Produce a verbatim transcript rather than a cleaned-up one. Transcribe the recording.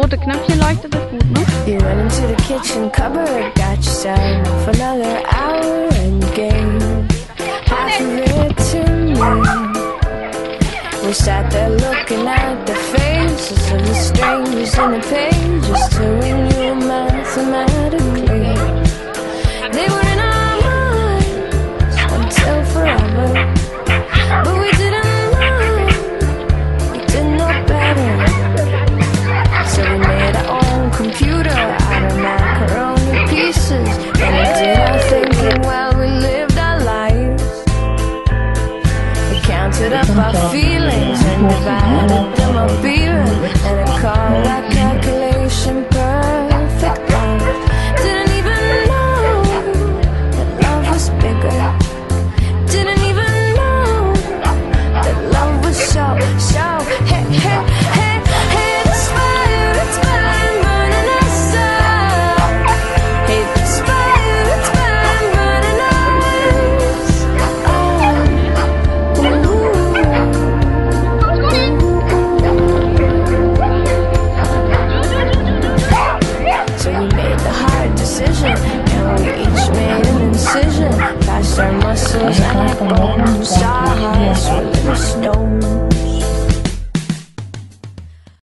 rote Knöpfchen leuchtet, ist gut, ne? You went into the kitchen cupboard, got yourself another hour and gave half of it to me. We sat there looking at the faces of the strangers in the pages till we knew mathematically they were in our minds until forever. But we didn't know, we didn't know better. So we made our own computer out of macaroni pieces, and we did our thinking while we lived our lives. We counted up our feelings and divided them up even, and it called our calculation perfect love. Didn't even know that love was bigger. Didn't even know that love was so, so, hey, hey, hey, hey, this fire, it's burning, burning us up. Hey, this fire, it's burning, burning us up. So we made the hard decision, and we each made an incision past our muscles and our bones. Our hearts were little stones.